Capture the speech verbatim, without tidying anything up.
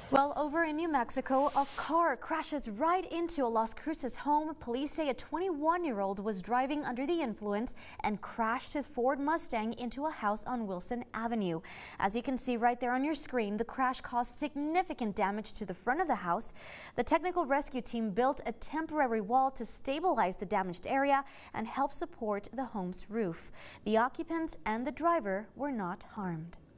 Well, over in New Mexico, a car crashes right into a Las Cruces home. Police say a twenty-one-year-old was driving under the influence and crashed his Ford Mustang into a house on Wilson Avenue. As you can see right there on your screen, the crash caused significant damage to the front of the house. The technical rescue team built a temporary wall to stabilize the damaged area and help support the home's roof. The occupants and the driver were not harmed.